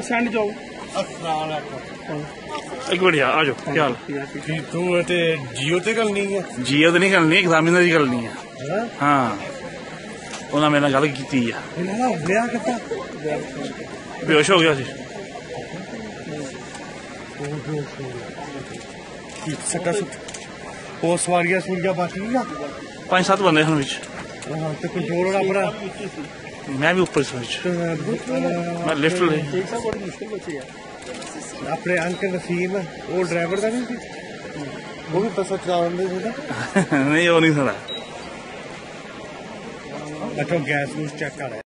send जाओ एक minute यार आ जाओ क्या हाल तू ते जियो ते गल नहीं है जियो तो नहीं करनी एग्जामिनर की करनी है हाँ उन्हें मेरे गल की बेहोश हो गया सी सट्टा सुट वो सवारियां सुवियां बाकी ना 5-7 बंदे हैं बिच ते कंट्रोल अपना मैं भी ऊपर से मैं लिफ्ट ले अपने अंकल नसीम वो ड्राइवर का नहीं वो भी बस चला रहे थे नहीं वो नहीं सुना अच्छा गैस चेक कर